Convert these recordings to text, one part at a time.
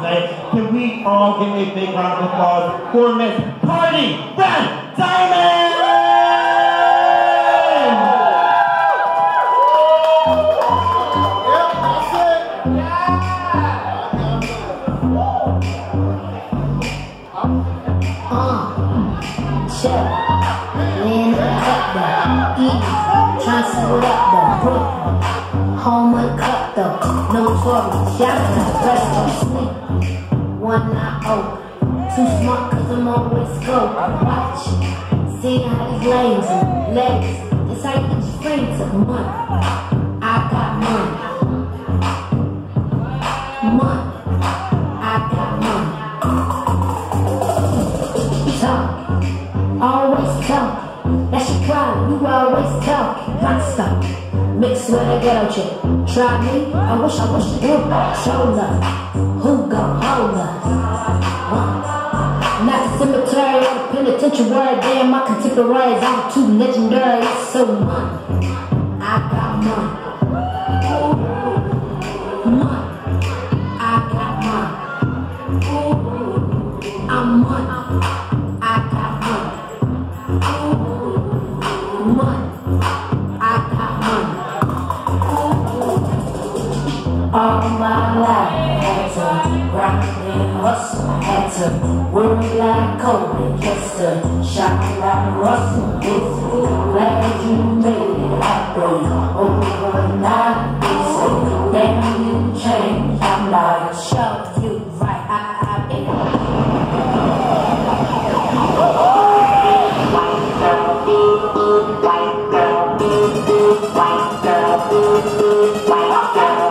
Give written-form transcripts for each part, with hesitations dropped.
tonight. Can we all give a big round of applause for Miss Cardi Van Diamond? Home uncut though, no trouble, shout out to rest of sleep. One eye open, too smart cause I'm always scoping. Watch, see how these lanes and legs, it's how you get your friends of money. I got money. Money, I got money. Talk, always talk. That's your problem, you always talking, non-stop. Mix with a ghetto chick. Try me, I wish you would. Show love, who gon' hold us? Not the cemetery or the penitentiary. Damn, my contemporaries, I'm too legendary. It's so money, I got money. Money, I got money. I'm money, I got money. Money, I got money. All my life, had to grind and hustle, had to work like Kobe, just to shine like Russell. It's glad you made it happen overnight. They say, damn, you changed. I'm like, show you right, I've been. White girl, white girl, white girl, white girl.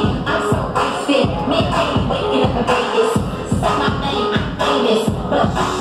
But